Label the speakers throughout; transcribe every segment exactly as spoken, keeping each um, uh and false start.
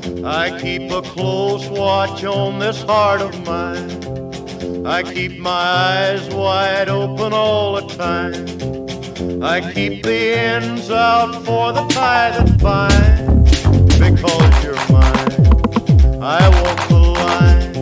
Speaker 1: I keep a close watch on this heart of mine. I keep my eyes wide open all the time. I keep the ends out for the tie that binds. Because you're mine, I walk the line.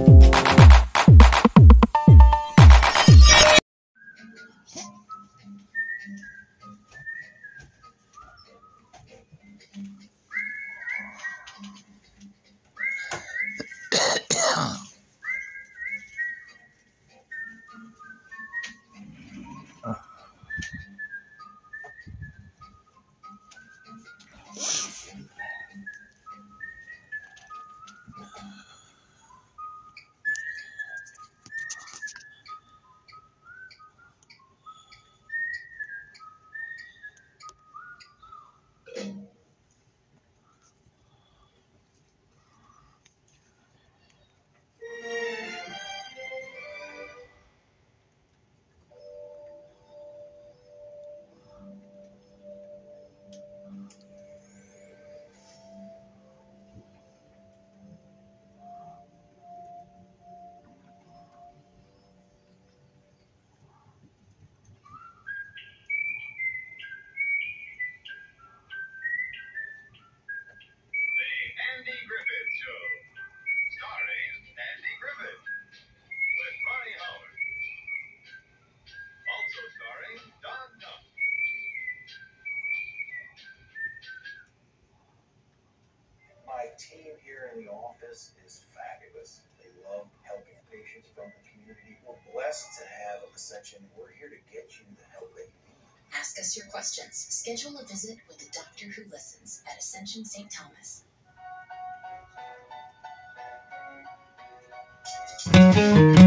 Speaker 2: My team here in the office is fabulous. They love helping patients from the community. We're blessed to have Ascension. We're here to get you the help that you need.
Speaker 3: Ask us your questions. Schedule a visit with the doctor who listens at Ascension Saint Thomas.